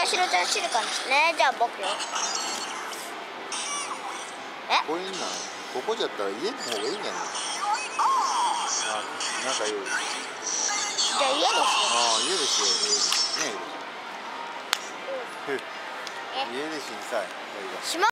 しろちゃん静かにしてね。じゃあ僕よ。 ここいいな。ここじゃったら家の方がいいんじゃない？なんかいい。 じゃあ家ですよ。 ああ、家ですよ。ねえ。家です。家です。さあ。